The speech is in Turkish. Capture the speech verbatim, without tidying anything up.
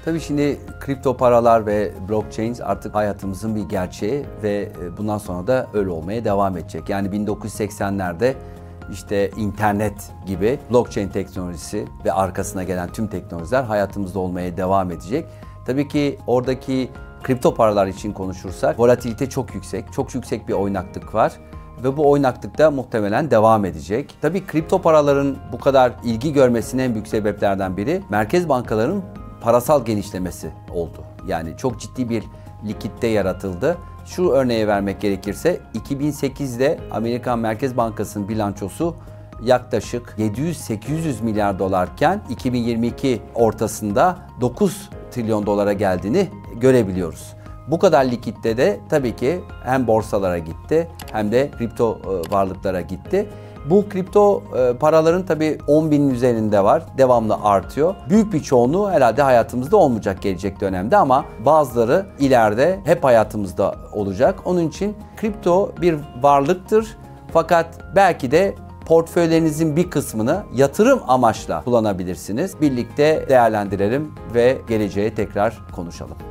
Tabii şimdi kripto paralar ve blockchain artık hayatımızın bir gerçeği ve bundan sonra da öyle olmaya devam edecek. Yani bin dokuz yüz seksenlerde işte internet gibi blockchain teknolojisi ve arkasına gelen tüm teknolojiler hayatımızda olmaya devam edecek. Tabii ki oradaki kripto paralar için konuşursak volatilite çok yüksek, çok yüksek bir oynaklık var. Ve bu oynaklık da muhtemelen devam edecek. Tabii kripto paraların bu kadar ilgi görmesinin en büyük sebeplerden biri merkez bankalarının parasal genişlemesi oldu. Yani çok ciddi bir likitte yaratıldı. Şu örneği vermek gerekirse iki bin sekizde Amerikan Merkez Bankası'nın bilançosu yaklaşık yedi yüz sekiz yüz milyar dolarken iki bin yirmi iki ortasında dokuz trilyon dolara geldiğini görebiliyoruz. Bu kadar likitte de tabii ki hem borsalara gitti hem de kripto varlıklara gitti. Bu kripto paraların tabii on binin üzerinde var. Devamlı artıyor. Büyük bir çoğunluğu herhalde hayatımızda olmayacak gelecek dönemde ama bazıları ileride hep hayatımızda olacak. Onun için kripto bir varlıktır. Fakat belki de portföylerinizin bir kısmını yatırım amaçla kullanabilirsiniz. Birlikte değerlendirelim ve geleceğe tekrar konuşalım.